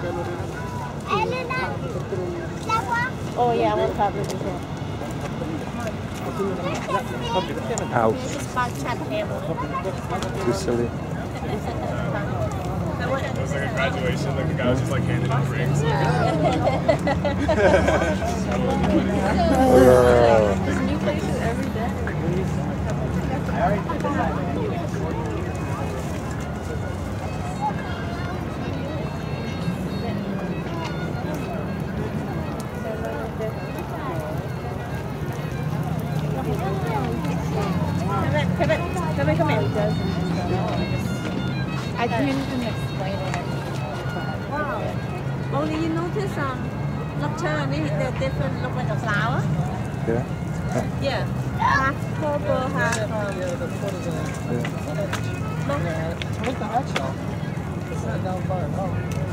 Oh yeah, I want to have this as well. Ouch. It's about chat table. Too silly. It was like a graduation, like the guy was just like handing out rings. There's new places every day. Come here. I can't even explain it. Wow. Only you notice nocturne, the different look like a flower. Yeah. Yeah. Half purple, half Yeah. Look at the eggshell. It's not down far at all.